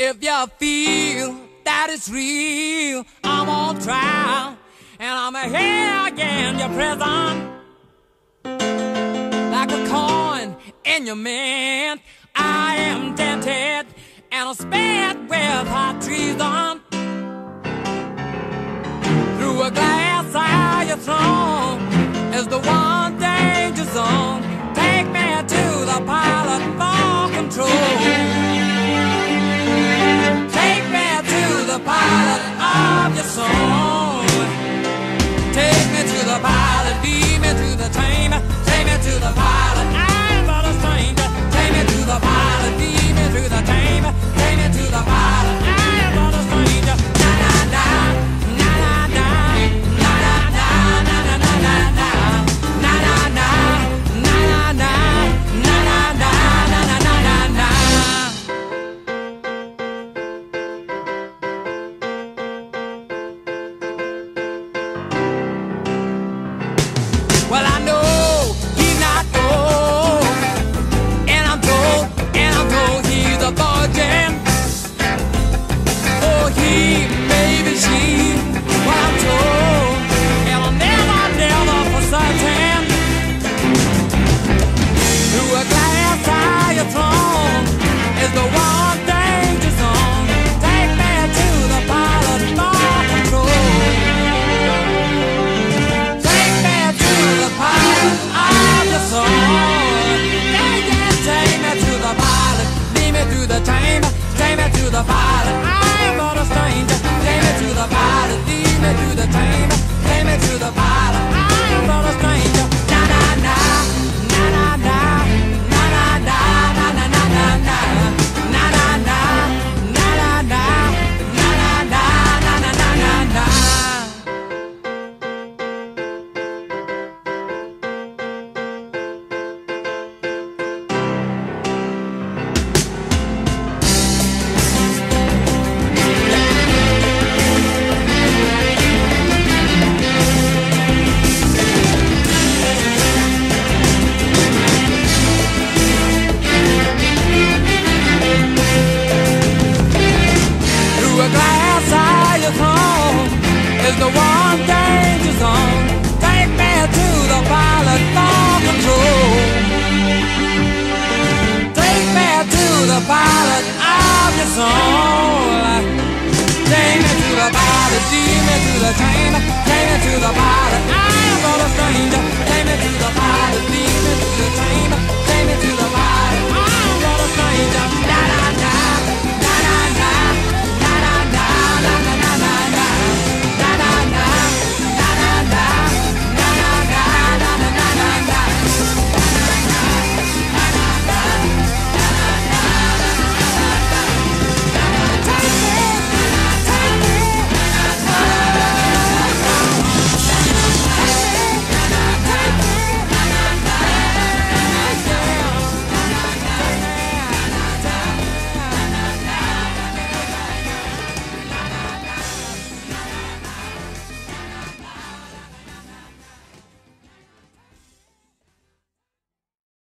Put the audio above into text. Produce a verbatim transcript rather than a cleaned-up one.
If you feel that it's real, I'm on trial, and I'm here again, your prison. Like a coin in your mint, I am dented, and I'm spared with hot treason. Through a glass eye, your throne is the one that